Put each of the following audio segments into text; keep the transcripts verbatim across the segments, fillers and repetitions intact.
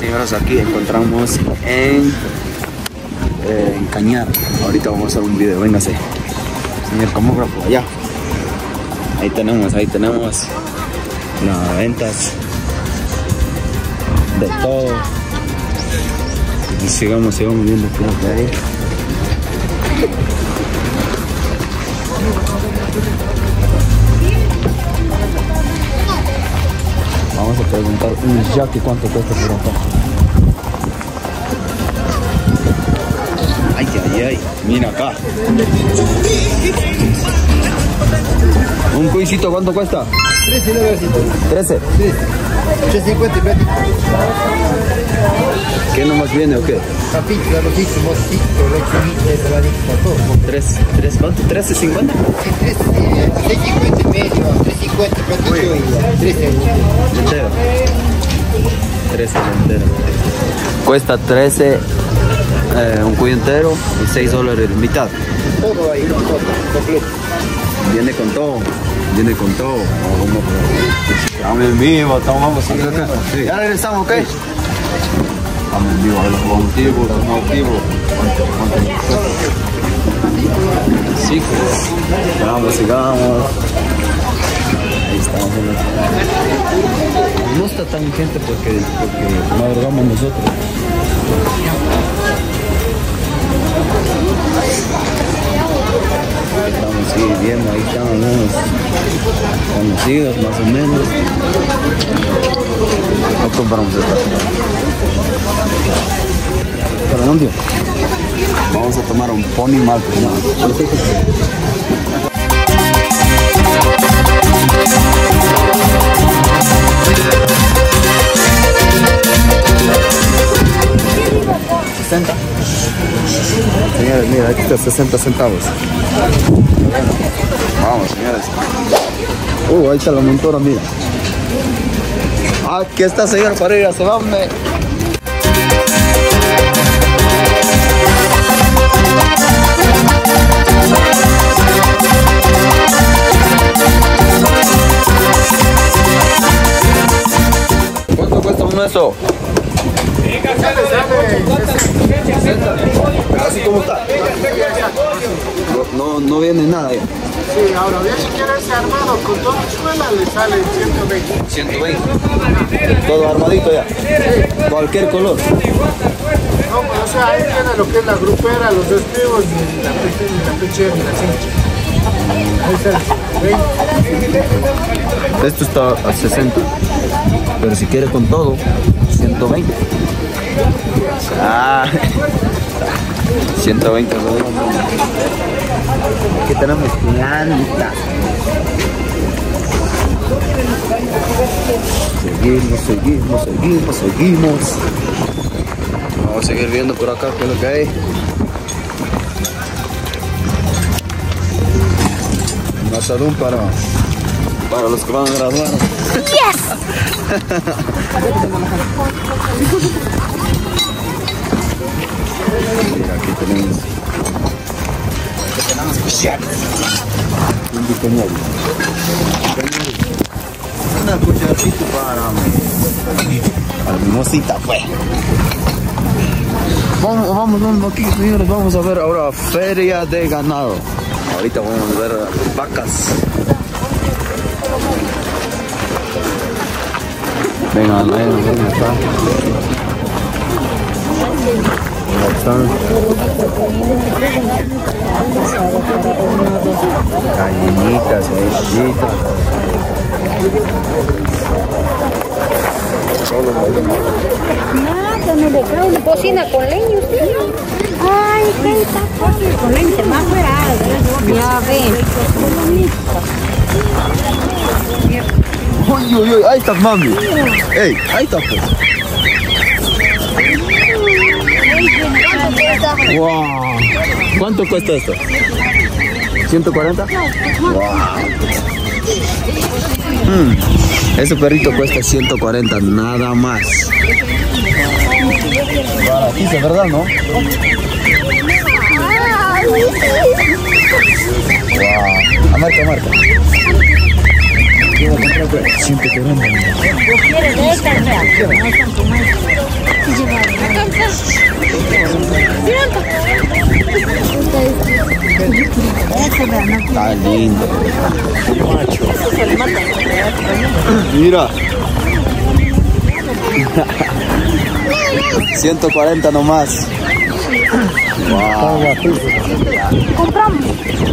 señores, aquí encontramos en, eh, en Cañar. Ahorita vamos a hacer un video, véngase. Señor camógrafo, allá. Ahí tenemos, ahí tenemos las ventas de todo. Y sigamos, sigamos viendo qué es lo que hay. Vamos a preguntar un jaque cuánto cuesta por acá. Ay, ay, ay, mira acá. Un cuisito, ¿cuánto cuesta? trece, ¿no? ¿trece? Sí. ocho cincuenta y medio. ¿Qué nomás viene o qué? Papito, arrocito, mosquito, lechonito, ensaladita, todo. ¿tres? ¿tres cuánto? ¿trece cincuenta? Sí, trece, seis cincuenta y medio, tres cincuenta, platito y trece. Entero. trece entero. Cuesta trece eh, un cuyo entero y seis dólares mitad. Todo ahí, todo, completo. Viene con todo. Viene con todo. Estamos en vivo, estamos acá. Sí. Ya regresamos, ¿ok? Estamos en vivo, los motivos, los motivos. Sí, pues. Vamos, sigamos. Ahí estamos. No está tan gente porque, porque madrugamos nosotros. Estamos sí, viendo, ahí están algunos conocidos más o menos. No compramos esta. ¿Para dónde? Vamos a tomar un pony mal, ¿no? sesenta. Señores, mira, aquí está sesenta centavos. Vamos, señores. Uh, ahí está la montura, mira. Aquí está, señor, para ir a cebarme. ¿Cuánto cuesta uno eso? Así como está. No, no, no viene nada ya. Sí, ahora bien, si quieres armado con toda la escuela le sale ciento veinte. ciento veinte. Todo armadito ya. Sí. Cualquier color. No, pues, o sea, ahí tiene lo que es la grupera, los estribos y la pequeña, la pechera y la cincha. Ahí está el veinte. Esto está a sesenta. Pero si quiere con todo, ciento veinte. Ah, ciento veinte. Aquí tenemos plantas. Seguimos, seguimos, seguimos, seguimos. Vamos a seguir viendo por acá qué es lo que hay. Un asadón para, para los que van a graduar. Yes. Mira, aquí tenemos. Aquí tenemos cuchara. Un bicoñal. Una cucharcita para. Para mi mosita, pues. Vamos, vamos, vamos aquí, señores. Vamos a ver ahora feria de ganado. Ahorita vamos a ver vacas. Venga, venga, venga, acá. Gallinitas, ovejitas. Nada, me dejó una cocina con leña usted. Ay, qué está fácil con leña, más fuera. Ya ven. Uy, uy, uy, ahí está mami. Ey, ahí está pues. Wow. ¿Cuánto cuesta esto? ¿ciento cuarenta? Wow. Mm. Ese perrito cuesta ciento cuarenta, nada más. Baratito, ¿verdad, no? Wow. A marca, a marca. ciento cuarenta. te llevaron. Está lindo. Macho. Mira. ciento cuarenta nomás. Wow. Compramos.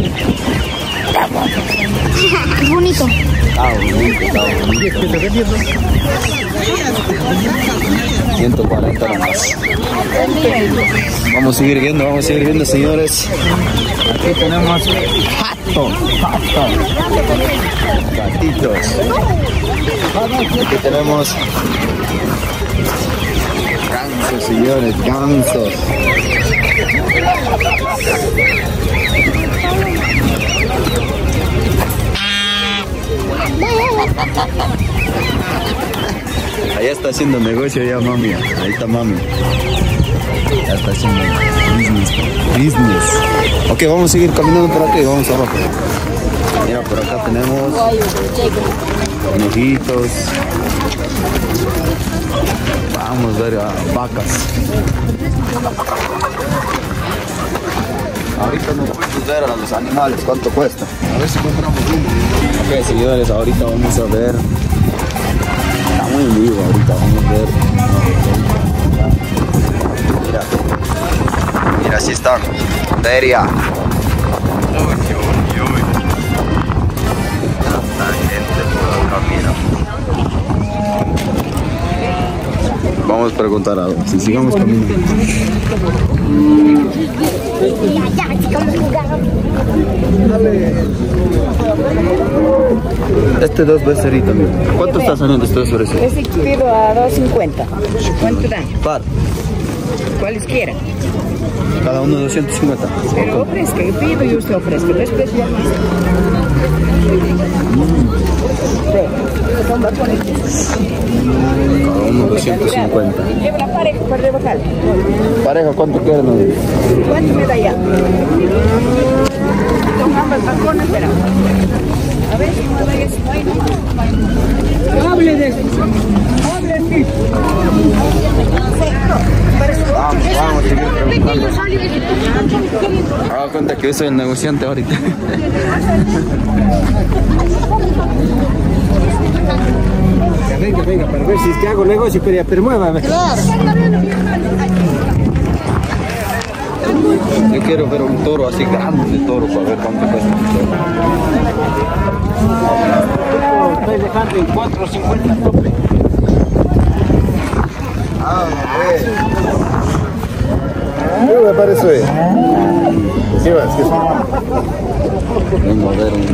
Es bonito. Está bonito, está bonito. ciento cuarenta nomás. Vamos a seguir viendo, vamos a seguir viendo, señores. Aquí tenemos pato, pato. Gatitos. Aquí tenemos gansos, señores, gansos. Allá está haciendo negocio ya, mami. Ahí está mami. Ya está haciendo business. Business. Ok, vamos a seguir caminando por aquí. Vamos abajo. Mira, por acá tenemos conejitos. Vamos a ver a vacas. Ahorita no podemos ver a los animales cuánto cuesta. A ver si encontramos uno. Ok, señores, ahorita vamos a ver. Está muy vivo ahorita, vamos a ver. Mira, mira, así están. Feria. La gente por acá, mira. Vamos a preguntar algo. Si sigamos caminando. Este dos beceritos, amigo. ¿Cuánto está saliendo este dos beceritos? Ese pido a dos cincuenta. ¿Cuánto da? Par. Cualesquiera. Cada uno doscientos cincuenta. Pero ofrezca, yo pido y usted ofrezca. No es precio más. Son bastones. Cada uno doscientos cincuenta. Lleva la pareja para rebajar. Pareja, ¿cuánto quieren? ¿Cuánto me da ya? Son ambas balcones, pero. A ver si no hay eso. Hable de eso. Hable de eso. Vamos, vamos a seguir preguntando. Haga cuenta que yo soy el negociante ahorita. Venga, venga, para ver si es que hago negocio, pero, pero muévame. Yo quiero ver un toro así grande, toro, para ver cuánto cuesta un toro. Estoy dejando en cuatro cincuenta tope. Ah, ¿Qué me parece? ¿Qué más? vengo a ver un...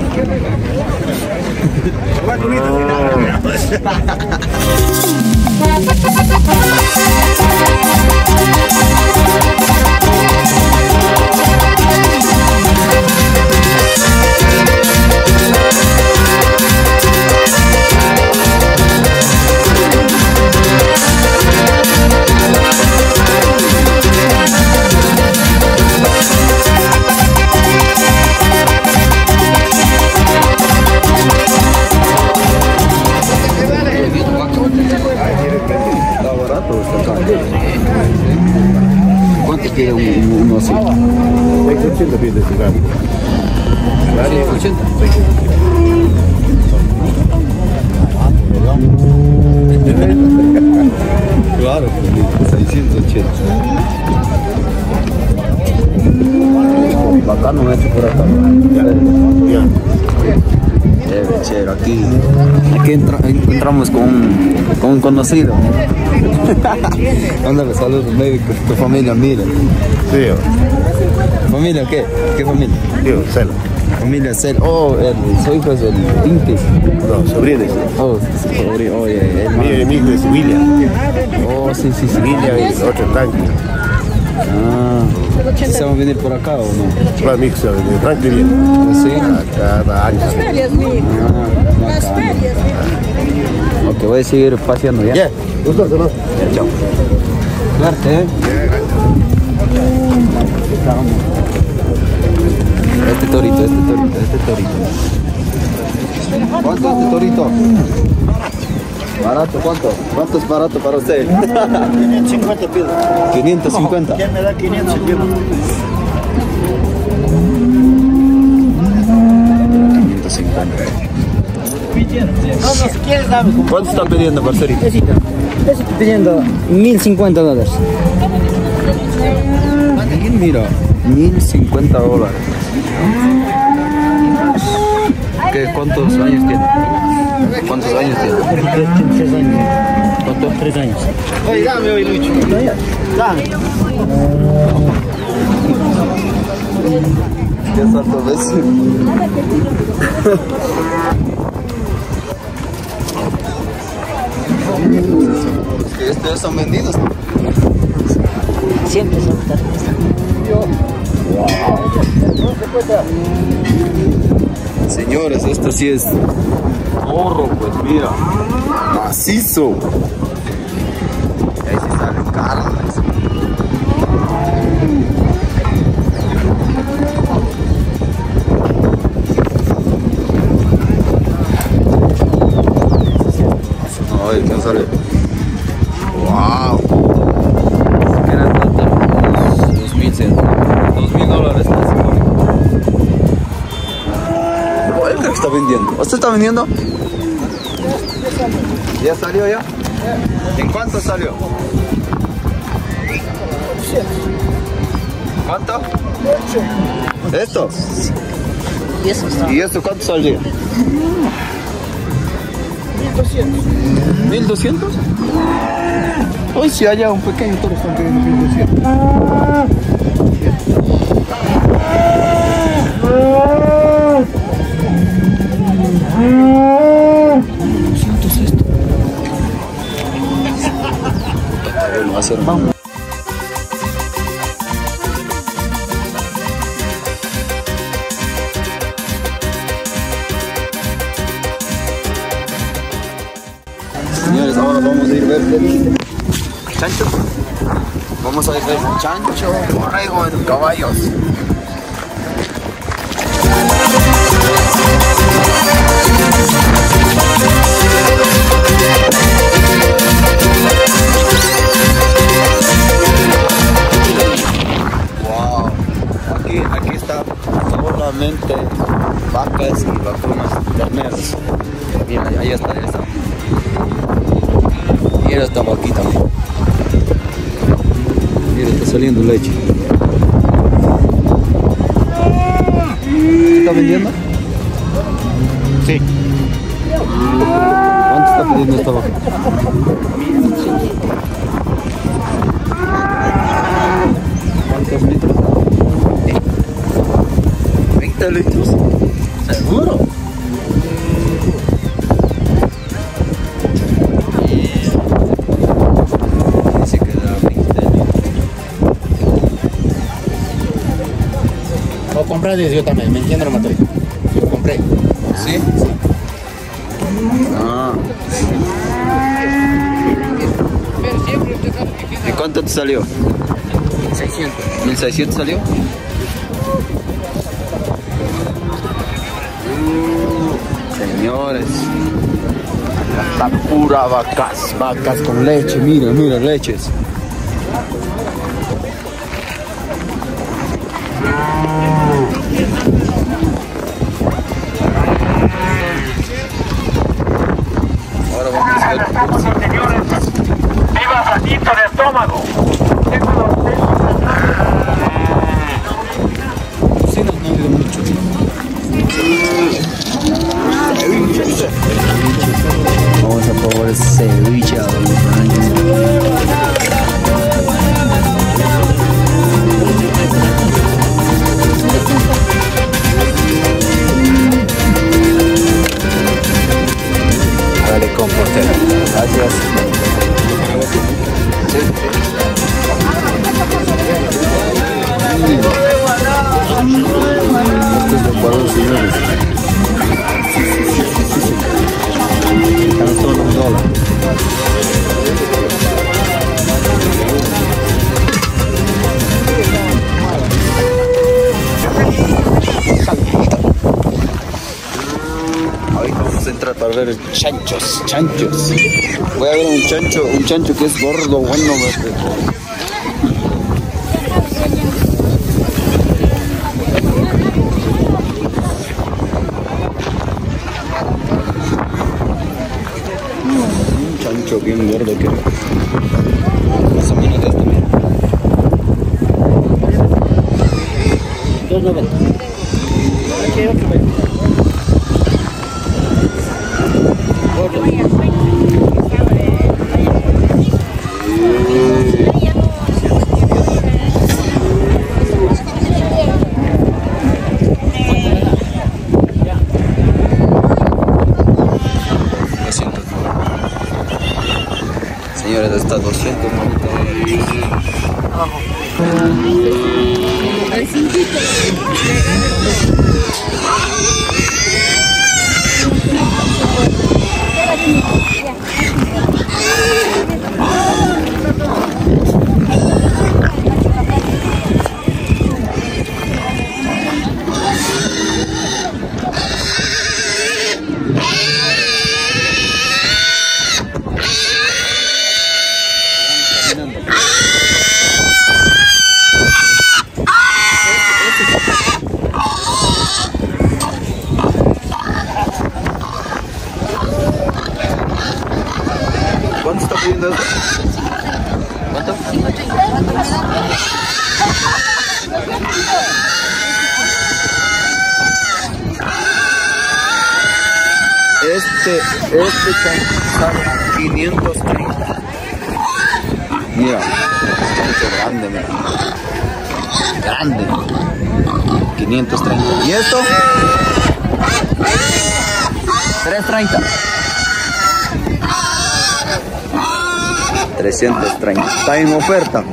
¿Cuánto quiere uno así? ochenta pies de cigarro. ochenta. Claro, seiscientos ochenta. Bacano hecho por acá. Chévere, chévere. Aquí, aquí entra, encontramos con un, con un conocido. Mándale saludos médicos, tu familia, mira. Tío, ¿Familia qué? ¿Qué familia? tío, celo. Familia Cel. Oh, el, su hijo es el Intis. No, sobrino. Oh, sobrino. Oye, el Mi, mi hijo es William. Oh, sí, sí, sí. William y otro tanque. Ah, ¿sí se van a venir por acá o no? Más mix de Franklin. Sí. Cada año. Ah, bacano. Ok, voy a seguir paseando ya. Ya, gustoso, ¿no? Chao. Suerte, ¿eh? Este torito, este torito, este torito. ¿Cuánto este torito? ¿Barato cuánto? ¿Cuánto es barato para usted? quinientos cincuenta pido. quinientos cincuenta. ¿Quién me da quinientos pido? quinientos cincuenta. No, no, si quieres dame. ¿Cuánto está pidiendo, parcerito? Eso estoy pidiendo mil cincuenta dólares. Mira, mil cincuenta dólares. ¿Qué, ¿Cuántos años tiene? ¿Cuántos años tiene? Tres años. ¿Cuánto? Tres años. Oye, dame hoy, Lucho. Dame. ¿Qué salto ves? Es que estos son vendidos. Siempre son tarjetas. Señores, esto sí es oro, pues mira, macizo. Y ahí sí salen carnes. Ay, ¿quién sale? Wow. Si quieres darte dos mil cien, dos mil dólares casi. ¿Cuál creo que está vendiendo? ¿Usted está vendiendo? ¿Ya salió ya? ¿En cuánto salió? ¿Cuánto? ¿Esto? Y eso está. ¿Y esto cuánto salió? ¿mil doscientos? Hoy sí haya un pequeño toro están pidiendo mil doscientos. doscientos esto. Va a ser vamos. Señores, ahora vamos a ir a ver el chancho. Vamos a ir a ver el chancho, borrego en caballos. Wow, aquí, aquí está solamente vacas y vacunas, terneros. Mira, ahí está, ahí está. Mira esta vaquita. Mira, está saliendo leche. ¿Está vendiendo? Sí. ¿Cuánto está pidiendo esta vaca? ¿Cuántos litros? ¿veinte litros? ¿Seguro? Dice que da veinte litros. Lo compré diez, yo también, me entiendo, lo maté. Lo compré. ¿Sí? Ah. ¿Y cuánto te salió? seiscientos. ¿mil seiscientos salió? Señores, está pura vacas, vacas con leche, mira, mira, leches. Ahora vamos a ver un poco. Señores, viva Sanito de estómago. Sí, no, no digo mucho. Vamos a probar el ceviche. Dale con portero. Gracias. Esto es de Ecuador, señores. Tan solo un dólar. Ahorita vamos a entrar para ver ver chanchos, chanchos. Voy a ver un chancho, un chancho que es gordo, bueno, güey. Bien gordo que más o menos de esto, mira. dos noventa. Señores, hasta doscientos abajo. ¿Cuánto está pidiendo eso? ¿Cuánto? Este, este está quinientos treinta. Mira, es grande, mira. Grande. quinientos treinta. ¿Y esto? trescientos treinta. trescientos treinta. Está en oferta.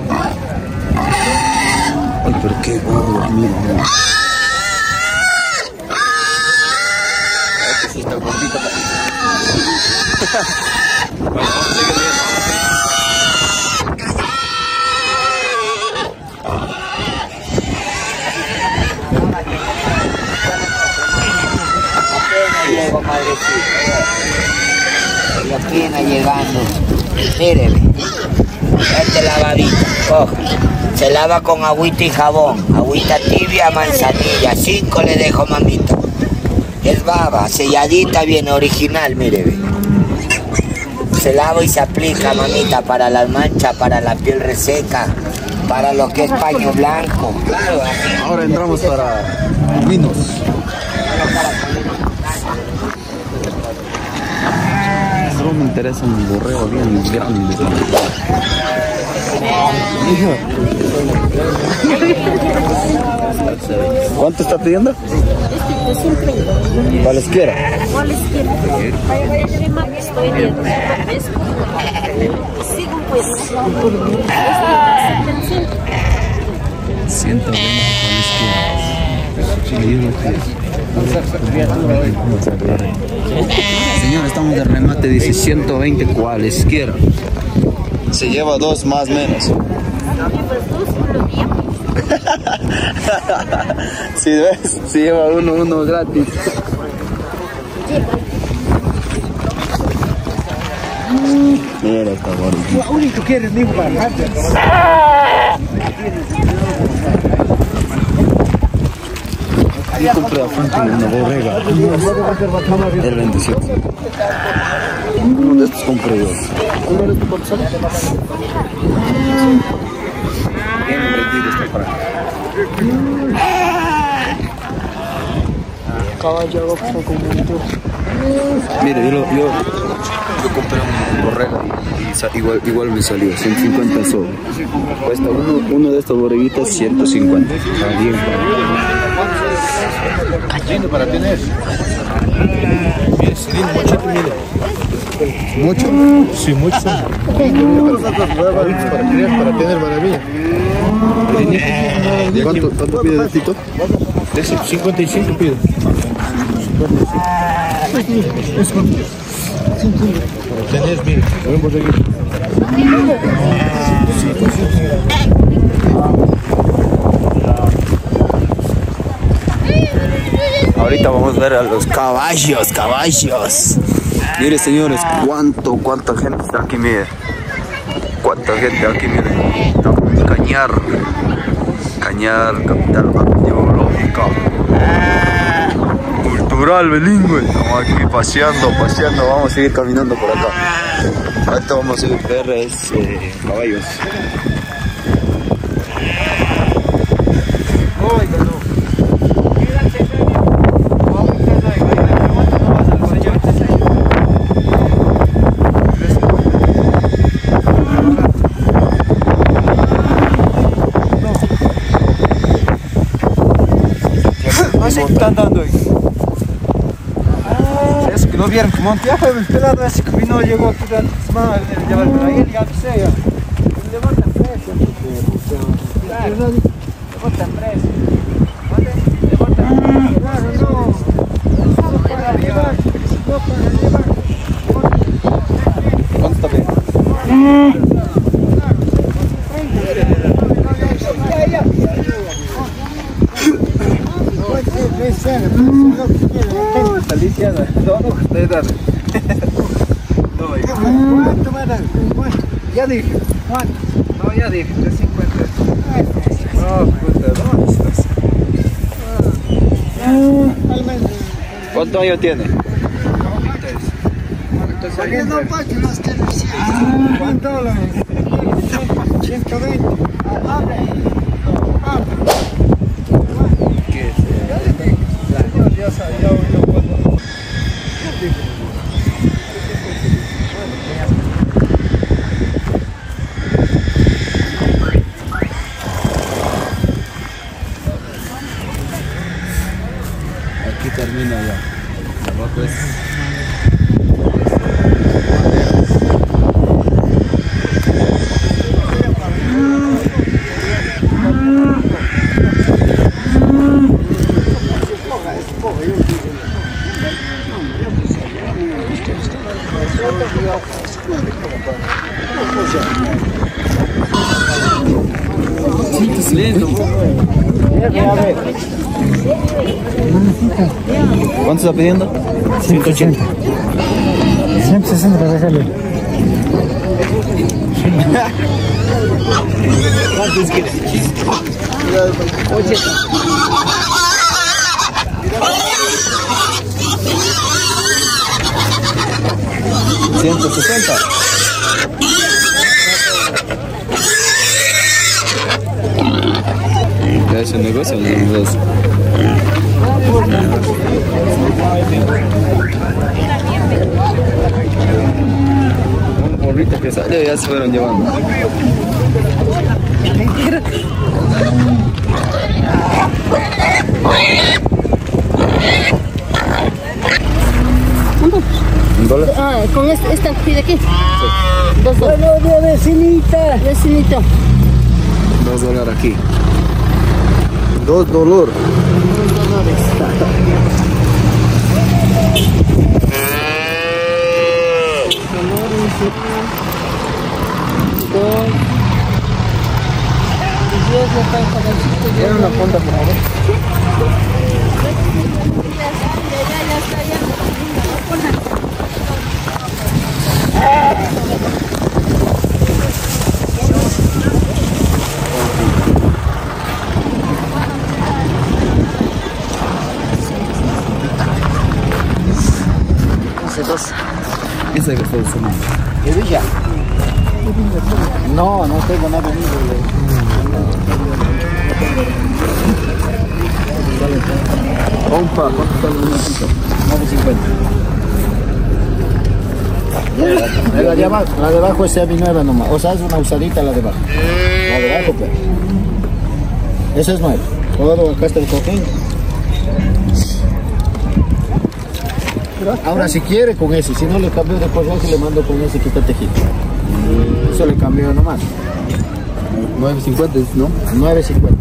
Ay, pero qué gordo, mira, mira. Este sí está gordito. Bueno, vamos a seguir viendo. Llego, madrecita. La pena llegando. Míreme. Este lavadito. Coge. Se lava con agüita y jabón. Agüita tibia, manzanilla. Cinco le dejo, mamita. Es baba, selladita, bien original, míreme. Se lava y se aplica, mamita, para las manchas, para la piel reseca, para lo que es paño blanco. Claro. Ahora entramos para vinos. Solo me interesa un borrego bien grande. ¿Cuánto está pidiendo? Cualesquiera. Cualesquiera. Estoy viendo. Sigo pues. ciento Señor, estamos de remate, dice ciento veinte cualesquiera. Se lleva dos más menos. Si ves, se lleva uno, uno gratis. Mira, está bonito. Lo único que quieres, ni para Yo compré a Franklin una borrega. El veintisiete. Uno de estos compré yo. ¿Uno de estos cuánto sale? Bien vendido este para acá. caballo Mire, yo, lo, yo, yo compré un borrega y, y sa, igual, igual me salió ciento cincuenta soles. Cuesta uno, uno de estos borreguitas ciento cincuenta. Está bien. Lindo para tener. Mire, si lindo, muchito, mire. ¿Mucho? Sí, mucho. Para tener, para tener maravilla. ¿Cuánto, cuánto pide de Tito? De cincuenta y cinco pido. Para tener, mire, vemos aquí. Ahorita vamos a ver a los caballos, caballos. Mire, señores, cuánto, cuánta gente está aquí, mire. Cuánta gente aquí, mire. Estamos en Cañar. Cañar, capital arqueológica. Cultural, bilingüe. Estamos aquí paseando, paseando. Vamos a seguir caminando por acá. Ahorita vamos a seguir ver es, eh, caballos. Están dando ahí. Eso que lo vieron como ya fue el pelado ese que vino, llegó aquí antes más, llevarlo ahí, ya sé ya. Levantan precio. Levantan precio. Levantan precio. Claro, no. No para llevar. No para llevar. ¿Cuánto está bien? Está lisiada. No, no, está dando. ¿Cuánto va a dar? Ya dije. ¿Cuánto? No, ya dije. tres cincuenta. No, puta, ¿dónde estás? ¿Cuántos años tiene? ¿Cuánto dólares? ciento veinte. Ya sabía, yo puedo. Aquí termina ya. Abajo es. Lindo. ¿Cuánto está pidiendo? ciento ochenta. ciento sesenta para dejarle. ¿Cuántos quieres? ochenta. ciento sesenta. Ya es un negocio, los dos. Un burrito que salió ya se fueron llevando. ¿Un dólar? Ah, con esta, esta pide aquí. Sí. Dos dólares. Bueno, de vecinita. Vecinito. Dos dólares aquí. Dos dólares. Dos dólares. Dos. Diez de pan. Era una punta, por favor. Ese que está usando. ¿Qué villa? No, no tengo nada de Compa, ¿cuánto está el minutito? nueve cincuenta. La de abajo, la de abajo es semi-nueva nomás. O sea, es una usadita la de abajo. La de abajo, pues. Esa es nueva. Todo acá está el cojín. Ahora si quiere con ese, si no le cambio de color y le mando con ese quita tejito. Eso le cambio nomás. nueve cincuenta, ¿no? nueve cincuenta.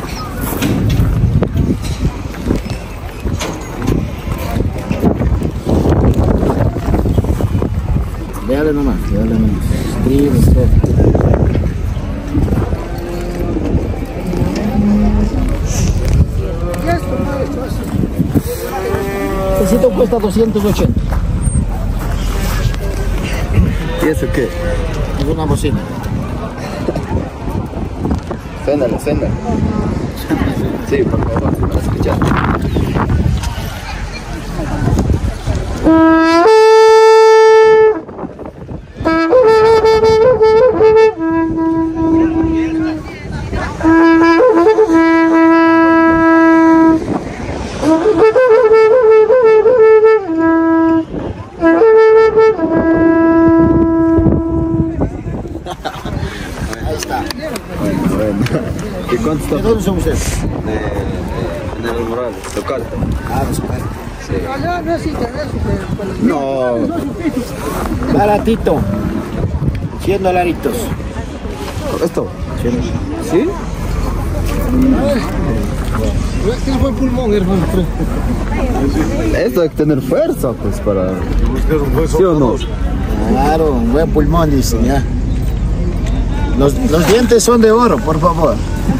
Véale nomás, véale nomás. Escribe todo. Ya está, Necesito cuesta doscientos ochenta. ¿Y eso qué? Es una bocina. Suénalo, suénalo. Sí, por favor, para escuchar. Ahí está. Bueno, bueno. ¿Y cuánto está? ¿De dónde son ustedes? De, de, de los Morales, local. Ah, de Socar. Sí. No. Baratito. cien dolaritos. ¿Esto? cien. ¿Sí? Tiene buen pulmón, hermano. Esto hay que tener fuerza, pues, para... ¿Sí o no? Claro, un buen pulmón, dicen, ya. Los, los dientes son de oro, por favor.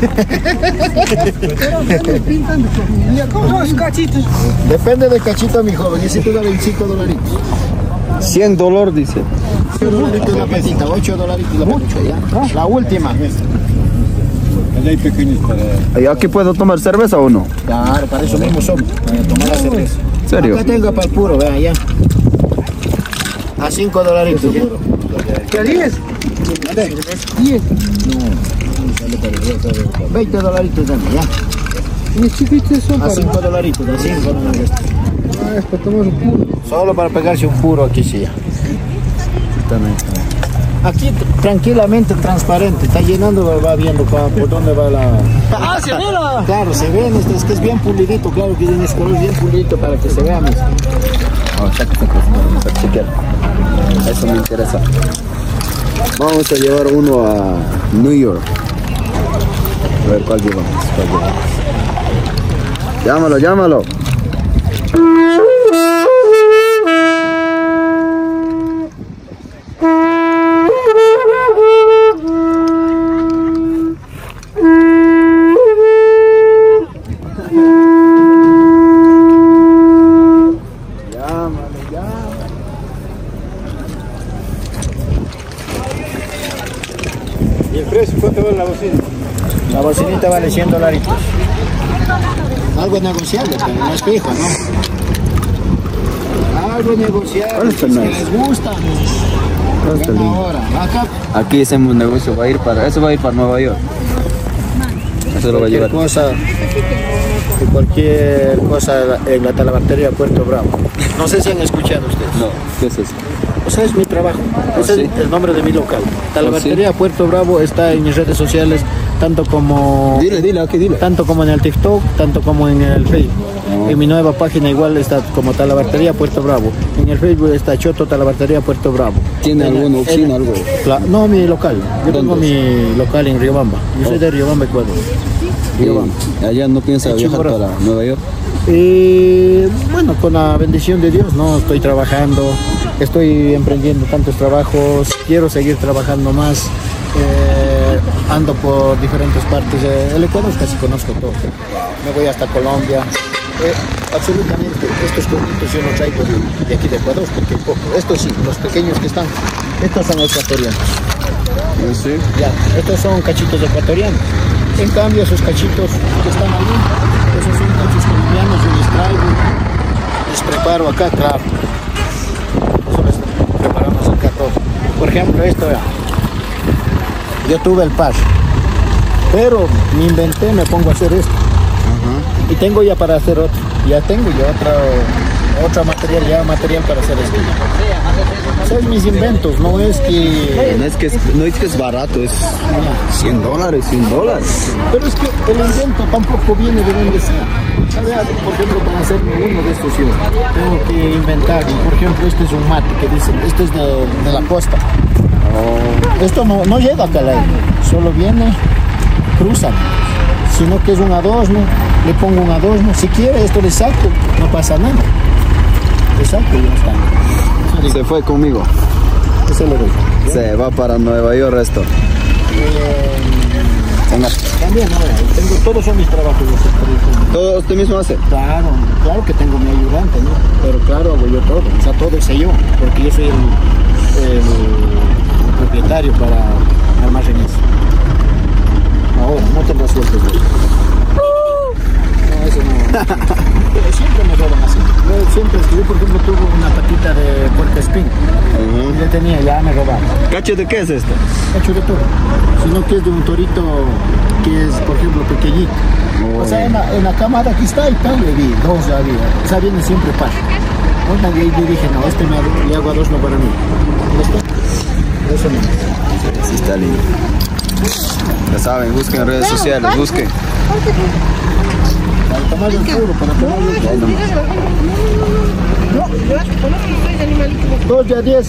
¿Cómo son esos cachitos? Depende del cachito, mi joven. Ese te da veinticinco dolaritos. cien dólares, dice. ocho dolaritos la patita, ocho dolaritos la patita, ya. La última. ¿Y aquí puedo tomar cerveza o no? Claro, para eso mismo somos, para tomar la cerveza. ¿En serio? Acá tengo para el puro, vean, ya. A cinco dolaritos. ¿Qué diez? diez. veinte dolaritos dame, ya. Mis chiquitos son A para... cinco dolaritos, a cinco dolaritos. Ah, es para tomar un puro. Solo para pegarse un puro aquí, sí, ya. Aquí tr- tranquilamente, transparente, está llenando, va viendo pa- por dónde va la... ¡Ah, se mira! Claro, se ve, este, es que es bien pulidito, claro que tiene ese color bien pulidito para que se vea. Mis. Vamos a chequear. Eso me interesa. Vamos a llevar uno a New York. A ver cuál llevamos. ¿Cuál llevamos? Llámalo, llámalo. ¿Y el precio? ¿Cuánto vale la bocina? La bocinita vale cien dolaritos. Algo negociable, pero no es fijo, ¿no? Algo negociable, ¿Cuál si está es que nice? les gusta. ¿Cuál está Ven lindo? ahora, acá Aquí hacemos un negocio, va a ir para, eso va a ir para Nueva York. Eso lo va a cualquier llevar. cosa, cualquier cosa en la talabartería Puerto Bravo. No sé si han escuchado ustedes. No, ¿qué es eso? O sea, es mi trabajo. Ese sí? es el nombre de mi local. Talabartería Puerto Bravo está en mis redes sociales, tanto como Dile, dile, aquí dile. tanto como en el TikTok, tanto como en el Facebook. En mi nueva página igual está como Talabartería Puerto Bravo. En el Facebook está Choto Talabartería Puerto Bravo. ¿Tiene En el- alguna oficina, en- algo? Cla- no, mi local. Yo tengo ¿Dónde mi local en Riobamba. Yo soy de Riobamba, Ecuador. Riobamba. ¿Y allá no piensa En viajar Chimborazo. para Nueva York? Eh, bueno, con la bendición de Dios, no estoy trabajando, estoy emprendiendo tantos trabajos, quiero seguir trabajando más. eh, ando por diferentes partes del Ecuador, casi conozco todo. Me voy hasta Colombia. Eh, absolutamente, estos cortitos yo no traigo de, de aquí de Ecuador, porque poco. Estos sí, los pequeños que están, estos son ecuatorianos. Sí. Ya, estos son cachitos ecuatorianos. En cambio, esos cachitos que están ahí, esos son cachos colombianos, yo les traigo, les preparo acá, claro. Eso les preparamos acá todo. Por ejemplo, esto, vea. Yo tuve el par, pero me inventé, me pongo a hacer esto. Y tengo ya para hacer otro. Ya tengo ya otra, otra material, ya material para hacer esto. Son mis inventos, no es que... No es que es, no es que es barato, es cien dólares, cien dólares. Pero es que el invento tampoco viene de donde sea. ¿Sabe? Por ejemplo, para hacerme uno de estos yo tengo que inventar. Y, por ejemplo, este es un mate que dicen, este es de, de la costa. Esto no, no llega acá al aire, solo viene, cruza. Sino que es un adorno, le pongo un adorno. Si quiere, esto le saco, no pasa nada. Le saco y ya está. Eso Se fue conmigo. le doy. Se va para Nueva York esto. Eh, Venga. También, no, tengo, todos son mis trabajos. ¿Todo usted mismo hace? Claro, claro que tengo mi ayudante, ¿no? Pero claro, hago yo todo, o sea, todo hice yo, porque yo soy el, el propietario para almacenes. Ahora, no te resuelto yo. No, eso no. Siempre me roban así. Yo siempre, yo por ejemplo tuve una patita de puerco espín. Uh-huh. Ya tenía, ya me robaron. ¿Cacho de qué es esto? Cacho de toro. Sino que es de un torito que es, por ejemplo, pequeñito. Oh. O sea, en la, en la cámara aquí está y tal, le vi, dos había. O sea, viene siempre par. Una de ahí le dije, no, este me hago, le hago a dos, no para mí. ¿Listo? Eso no. Sí, está lindo. Ya saben, busquen en redes sociales, busquen. Para tomar el puro, para tomar el puro. Dos de a diez.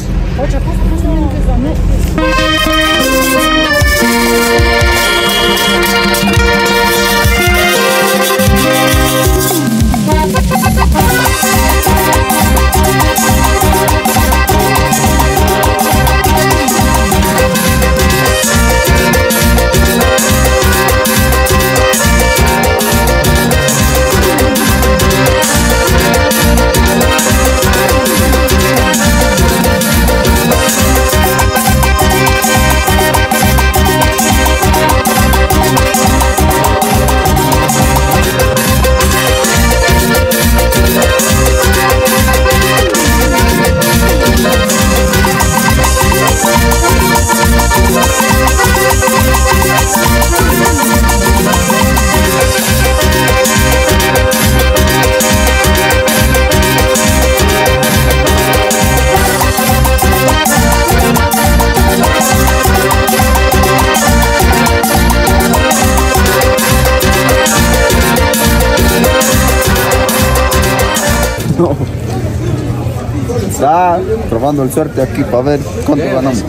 Está probando el suerte aquí para ver cuánto ganamos.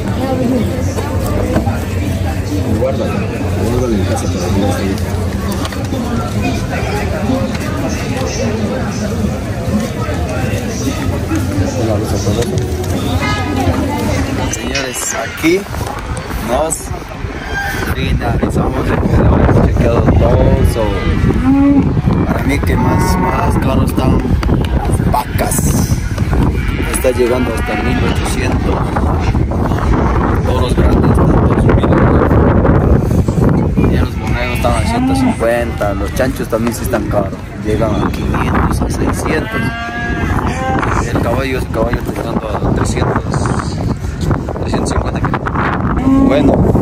Guárdalo, guárdalo en casa para que no se Señores, aquí nos finalizamos el video. Hemos chequeado todo. So, para mí que más, más caro están las vacas. Está llegando hasta mil ochocientos. Todos los grandes están todos subidos. Ya los borregos están a ciento cincuenta. Los chanchos también sí están caros. Llegan a quinientos, a seiscientos. El caballo, el caballo está llegando a trescientos, trescientos cincuenta. Bueno.